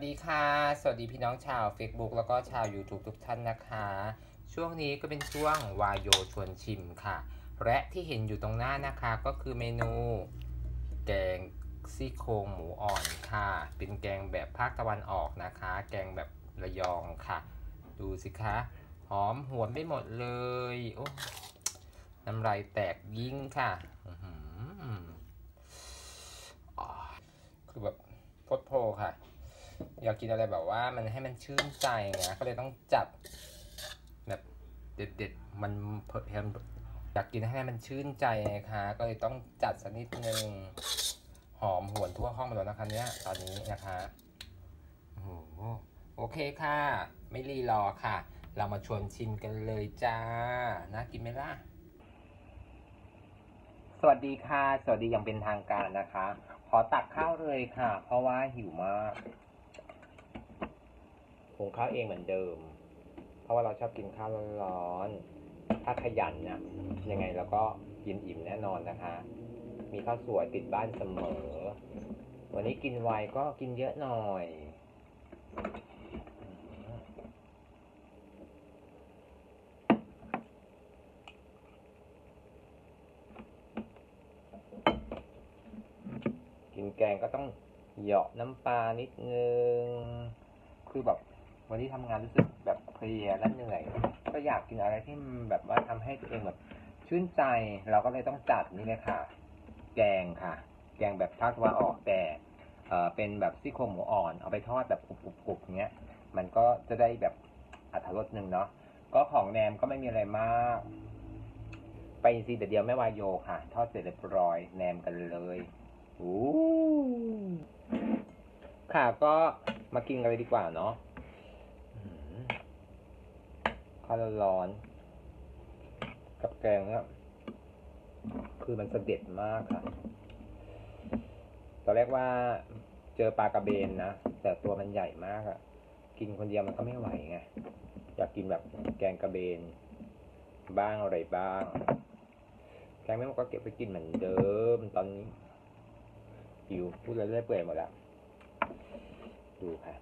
สวัสดีค่ะสวัสดีพี่น้องชาว Facebook แล้วก็ชาว YouTube ทุกท่านนะคะช่วงนี้ก็เป็นช่วงวายโยชวนชิมค่ะและที่เห็นอยู่ตรงหน้านะคะก็คือเมนูแกงซี่โครงหมูอ่อนค่ะเป็นแกงแบบภาคตะวันออกนะคะแกงแบบระยองค่ะดูสิคะหอมหวนไปหมดเลยโอ้น้ำลายแตกยิ่งค่ะคือแบบโพดโพค่ะอยากกินอะไรแบบว่ามันให้มันชื่นใจไงก็เลยต้องจัดแบบเด็ดๆมันเพิ่มอยากกินให้มันชื่นใจนะคะก็เลยต้องจัดสักนิดนึงหอมหวนทั่วห้องไปแล้วนะคะเนี้ยตอนนี้นะคะโอ้โหโอเคค่ะไม่รีรอค่ะเรามาชวนชิมกันเลยจ้าน่ากินไหมล่ะสวัสดีค่ะสวัสดีอย่างเป็นทางการนะคะขอตักข้าวเลยค่ะเพราะว่าหิวมากหุงข้าวเองเหมือนเดิมเพราะว่าเราชอบกินข้าวร้อนๆถ้าขยันเนี่ยยังไงเราก็กินอิ่มแน่นอนนะคะมีข้าวสวยติดบ้านเสมอวันนี้กินไวก็กินเยอะหน่อยกินแกงก็ต้องเหยาะน้ำปลานิดนึงคือแบบวันนี้ทำงานรู้สึกแบบเพลียและเหนื่อยก็อยากกินอะไรที่แบบว่าทำให้ตัวเองแบบชื่นใจเราก็เลยต้องจัดนี่เลยค่ะแกงค่ะแกงแบบภาคตะวันออกแต่เป็นแบบซี่โครงหมูอ่อนเอาไปทอดแบบกรุบๆอย่างเงี้ยมันก็จะได้แบบอรรถรสหนึ่งเนาะก็ของแหนมก็ไม่มีอะไรมากไปซีแต่เดียวไม่วายโยค่ะทอดเสร็จเรียบร้อยแหนมกันเลยอู้ค่ะก็มากินกันเลยดีกว่าเนาะข้าวร้อนกับแกงเนี่ยคือมันเสด็จมากค่ะตอนแรกว่าเจอปลากระเบนนะแต่ตัวมันใหญ่มากอะกินคนเดียวมันก็ไม่ไหวไงอยากกินแบบแกงกระเบนบ้างอะไรบ้างแกงไม่หมดก็เก็บไปกินเหมือนเดิมตอนนี้หิวพูดเรื่อยๆเปื่อยหมดแล้วดูค่ะ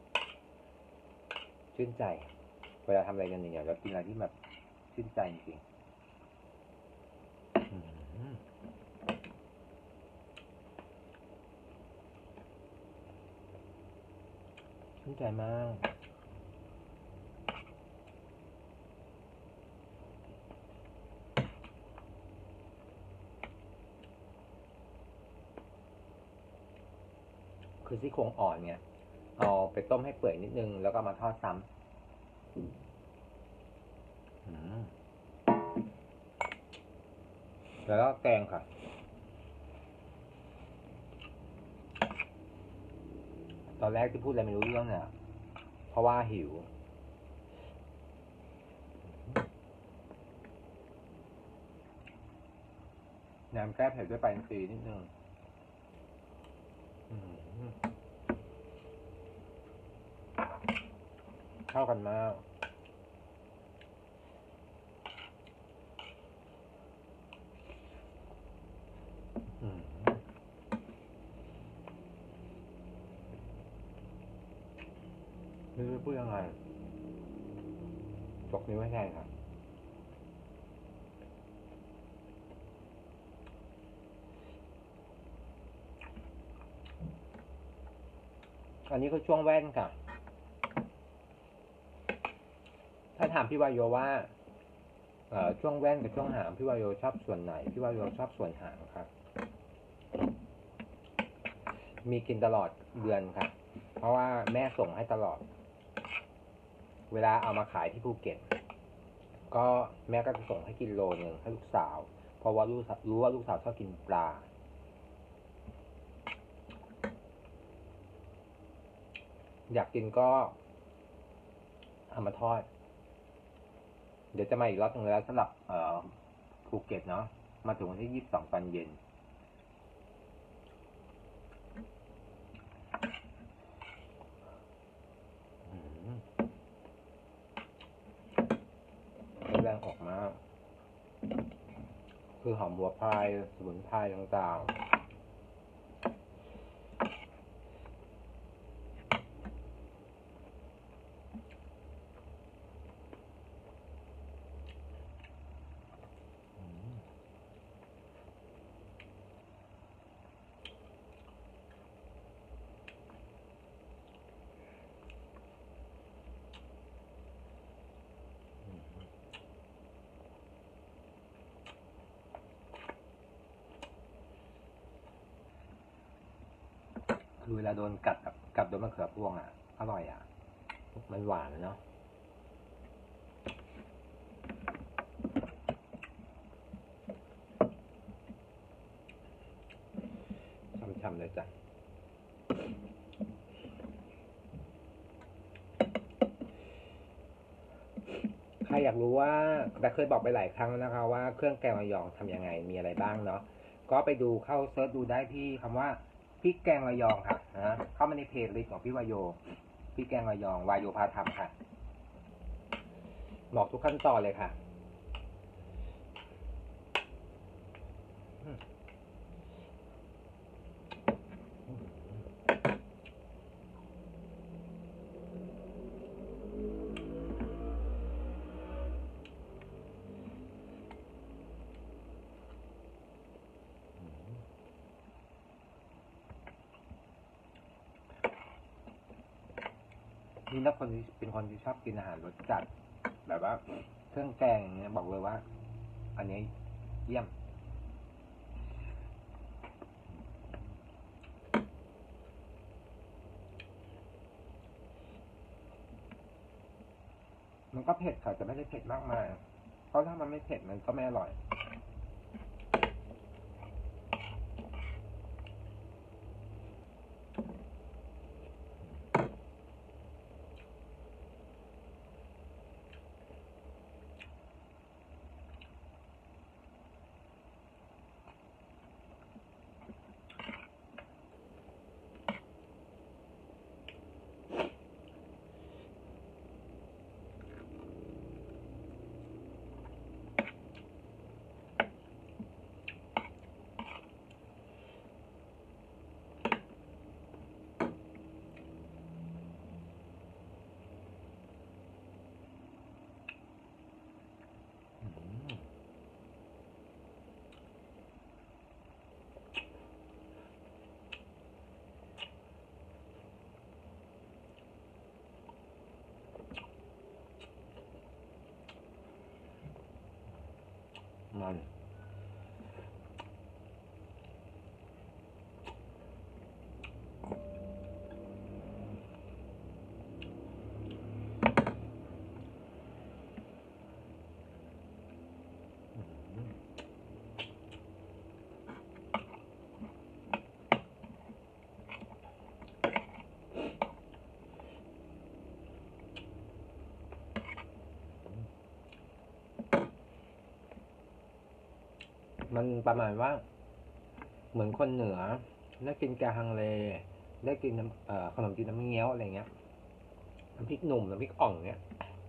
ชื่นใจเวลาทำอะไรกันอย่างเงี้ยแล้วกินอะไรที่แบบชื่นใจจริงชื่นใจมากคือซี่โครงอ่อนเนี่ยเอาไปต้มให้เปื่อยนิดนึงแล้วก็มาทอดซ้ำแล้วก็แกงค่ะตอนแรกที่พูดอะไรไม่รู้เรื่องเนี่ยเพราะว่าหิวน้ำแก้เผ็ดด้วยปลาอินทรีนิดนึงเข้ากันมากไม่รู้จะพูดยังไงจกนิ้วให้แทนครับอันนี้ก็ช่วงแว่นค่ะถ้าถามพี่วายโยว่าช่วงแว่นกับช่วงหางพี่วายโยชอบส่วนไหนพี่วายโยชอบส่วนหางครับมีกินตลอดเดือนค่ะเพราะว่าแม่ส่งให้ตลอดเวลาเอามาขายที่ภูเก็ตก็แม่ก็จะส่งให้กินโลนึงให้ลูกสาวเพราะว่ารู้ว่าลูกสาวชอบกินปลาอยากกินก็เอามาทอดเดี๋ยวจะมาอีกรอบนึงแล้วสำหรับภูเก็ตเนาะมาถึงวันที่22ตอนเย็นแรงออกมากคือหอมหัวพายสมุนไพรต่างคือเวลาโดนกัดกับโดนมะเขือพวงอ่ะอร่อยอ่ะมันหวานเนาะช่ำๆเลยจ้ะใครอยากรู้ว่าแต่เคยบอกไปหลายครั้งนะคะว่าเครื่องแกงระยองทำยังไงมีอะไรบ้างเนาะก็ไปดูเข้าเซิร์ชดูได้ที่คำว่าพริกแกงระยองค่ะนะเข้ามาในเพจลิสต์ของพี่วายโยพริกแกงระยองวายโยพาทำค่ะบอกทุกขั้นตอนเลยค่ะนี่ถ้าคนที่เป็นคนที่ชอบกินอาหารรสจัดแบบว่าเครื่องแกงอย่างเงี้ยบอกเลยว่าอันนี้เยี่ยมมันก็เผ็ดค่ะแต่ไม่ได้เผ็ดมากมายเพราะถ้ามันไม่เผ็ดมันก็ไม่อร่อยมันมันประมาณว่าเหมือนคนเหนือได้กินแกงฮังเลได้กินขนมจีนน้ำเงี้ยวอะไรเงี้ยน้ำพริกหนุ่มน้ำพริกอ่องเนี้ย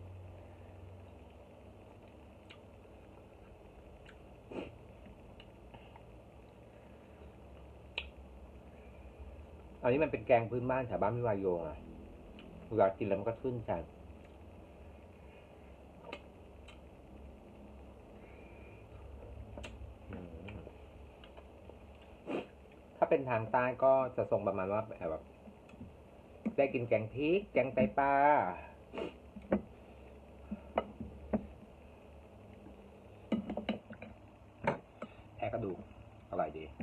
อันนี้มันเป็นแกงพื้นบ้านแถวบ้านพี่วายโยงอ่ะเวลากินแล้วมันก็ชื่นใจถ้าเป็นทางใต้ก็จะทรงประมาณว่าแบบได้กินแกงพริกแกงไตปลาแทะกระดูกอร่อยดี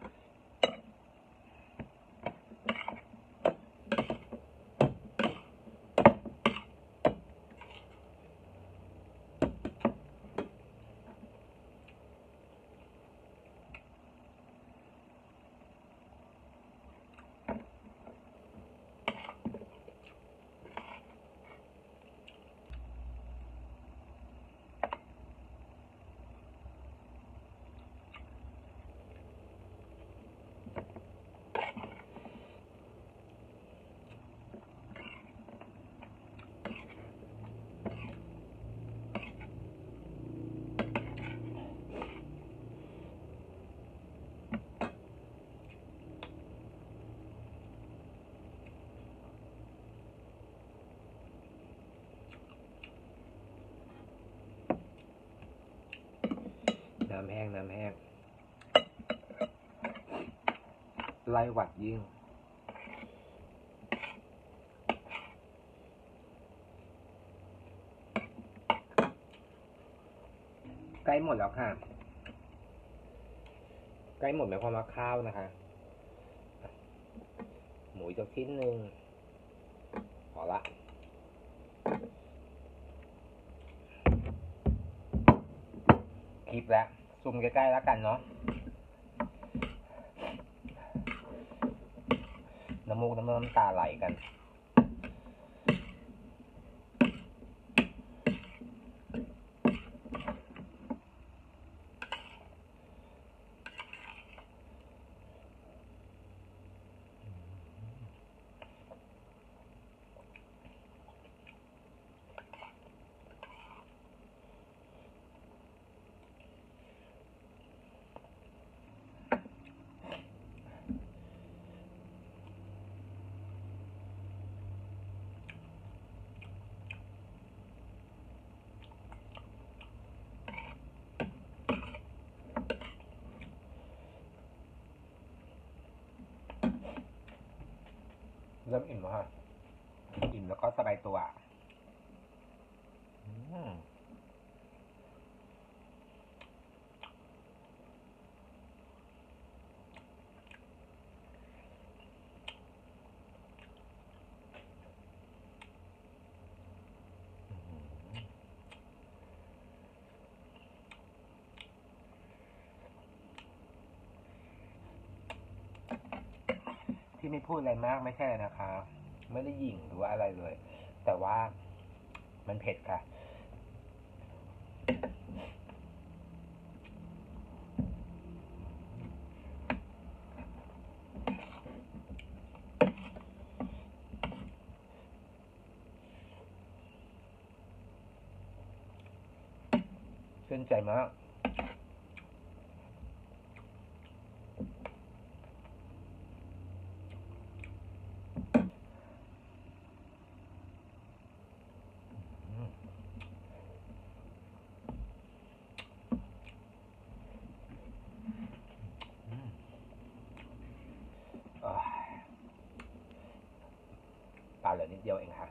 น้ำแห้งน้ำแห้งไล่หวัดยิ่งใกล้หมดแล้วค่ะใกล้หมดหมายความว่าข้าวนะคะหมูกชิ้นหนึ่งพอละคลิปแล้วซูมใกล้ๆแล้วกันเนาะน้ำมูกน้ำตาไหลกันเริ่มอิ่มแล้วค่ะอิ่มแล้วก็สบายตัวที่ไม่พูดอะไรมากไม่ใช่นะคะไม่ได้หยิ่งหรือว่าอะไรเลย แต่ว่ามันเผ็ดค่ะชื่นใจมากปลาเหลือนิดเดียวเองค่ะ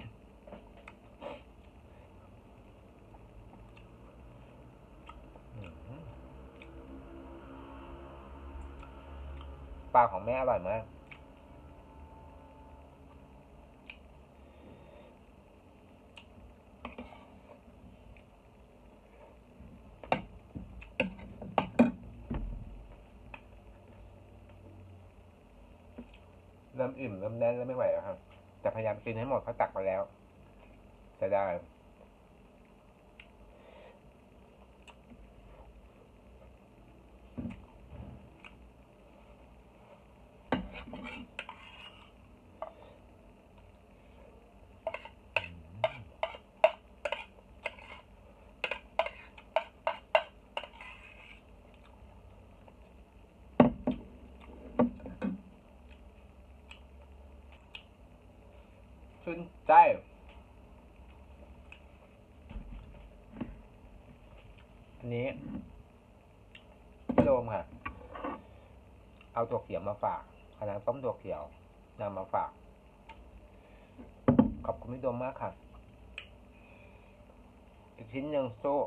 ปลาของแม่อร่อยมากเริ่มอิ่มเริ่มแน่นแล้วไม่ไหวแล้วครับแต่พยายามกินให้หมดเพราะตักไปแล้วจะได้ชื่นใจอันนี้พี่โดมค่ะเอาถั่วเขียวมาฝากคณะต้มถั่วเขียวนำมาฝากขอบคุณพี่โดมมากค่ะอีกชิ้นหนึ่งโซ่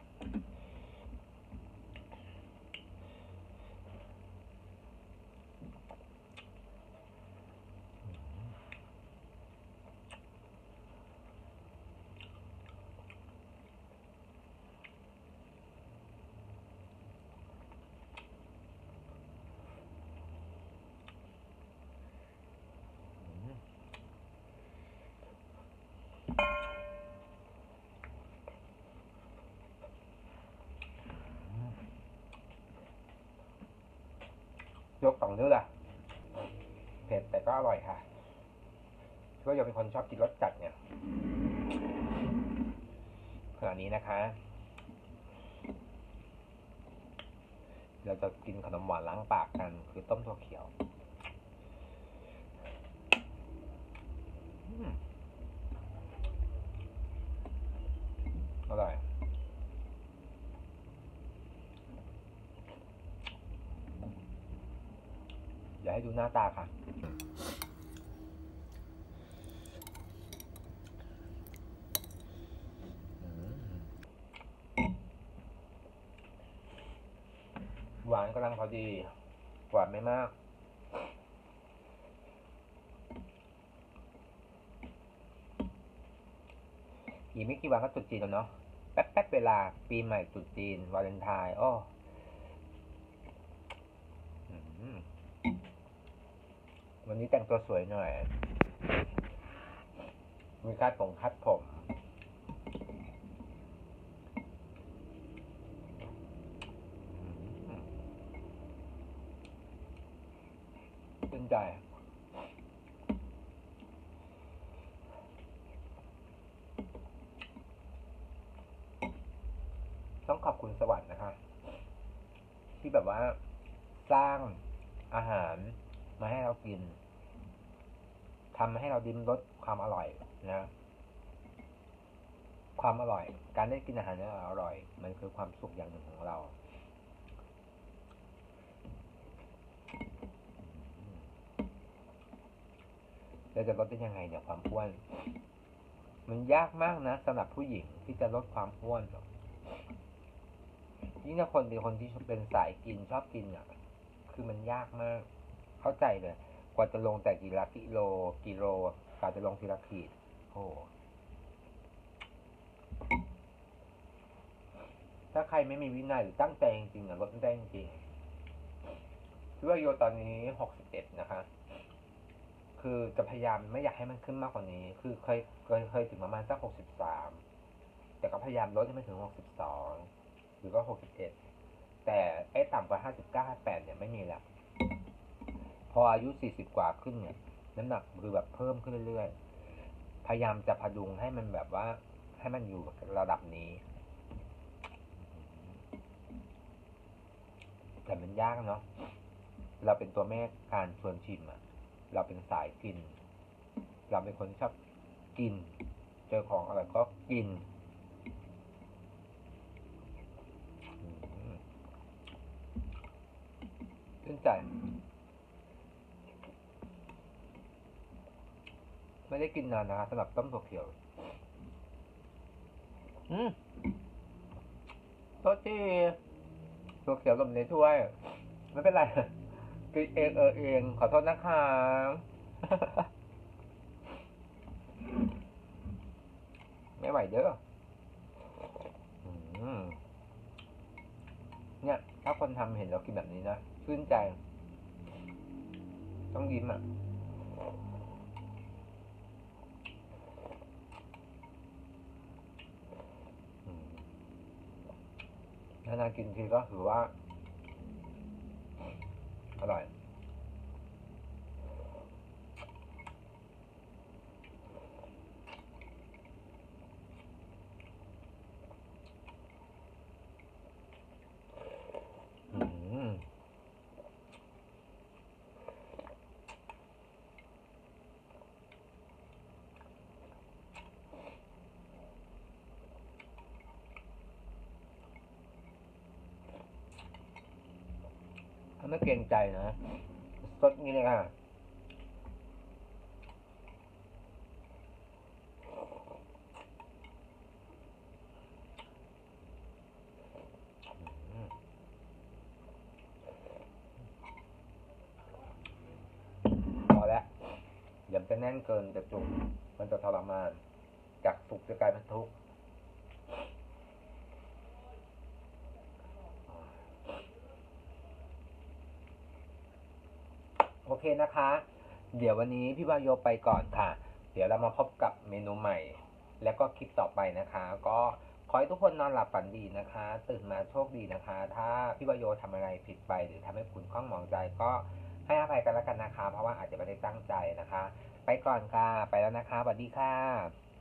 ยกสองนิ้วละเผ็ดแต่ก็อร่อยค่ะเพราะยังเป็นคนชอบกินรสจัดเนี่ยขณะนี้นะคะเราจะกินขนมหวานล้างปากกันคือต้มถั่วเขียวอร่อยอย่าให้ดูหน้าตาค่ะหวานกำลังพอดีหวานไม่มากอีกไม่กี่วันก็ตรุษจีนแล้วเนาะแป๊บเวลาปีใหม่ตรุษจีนวาเลนไทน์วันนี้แต่งตัวสวยหน่อยมีคาดผมชื่นใจต้องขอบคุณสวรรค์นะคะที่แบบว่าสร้างอาหารมาให้เรากินทำให้เราดิ้มรสความอร่อยนะความอร่อยการได้กินอาหารที่อร่อยมันคือความสุขอย่างหนึ่งของเราแล้วจะลดได้ยังไงเนี่ยความอ้วนมันยากมากนะสำหรับผู้หญิงที่จะลดความอ้วนยิ่งถ้าคนเป็นคนที่เป็นสายกินชอบกินอ่ะคือมันยากมากเข้าใจเลยกว่าจะลงแต่กิโลกว่าจะลงทีละขีดโอ้ถ้าใครไม่มีวินัยหรือตั้งใจจริงๆลดไม่ได้จริงๆคือว่าโยตอนนี้61นะคะคือจะพยายามไม่อยากให้มันขึ้นมากกว่านี้คือเคยถึงประมาณสัก63แต่ก็พยายามลดให้มันถึง62หรือก็61แต่ไอ้ต่ำกว่า59 58เนี่ยไม่มีแล้วพออายุ40กว่าขึ้นเนี่ยน้ำหนักคือแบบเพิ่มขึ้นเรื่อยๆพยายามจะพดุงให้มันแบบว่าให้มันอยู่ระดับนี้แต่มันยากเนาะเราเป็นตัวแม่การชวนชิมอ่ะเราเป็นสายกินเราเป็นคนชอบกินเจอของอร่อยก็กินชื่นใจไม่ได้กินนานนะคะสำหรับต้มถั่วเขียวโทษทีถั่วเขียวหล่นในถ้วยไม่เป็นไรกินเองเองขอโทษนะคะไม่ไหวเด้อเนี่ยถ้าคนทำเห็นเรากินแบบนี้นะชื่นใจต้องยิ้มอ่ะนานๆกินทีก็ถือว่าอร่อยไม่เกรงใจนะสดนี้เลยค่ะพอแล้วอย่าจะแน่นเกินจะจุกมันจะทรมานจากสุขจะกลายเป็นทุกข์โอเคนะคะ เดี๋ยววันนี้พี่วายโยไปก่อนค่ะ เดี๋ยวเรามาพบกับเมนูใหม่ แล้วก็คลิปต่อไปนะคะ ก็ขอให้ทุกคนนอนหลับฝันดีนะคะ ตื่นมาโชคดีนะคะ ถ้าพี่วายโยทำอะไรผิดไปหรือทำให้คุณข้องหมองใจก็ให้อภัยกันแล้วกันนะคะ เพราะว่าอาจจะไม่ได้ตั้งใจนะคะ ไปก่อนค่ะ ไปแล้วนะคะสวัสดีค่ะ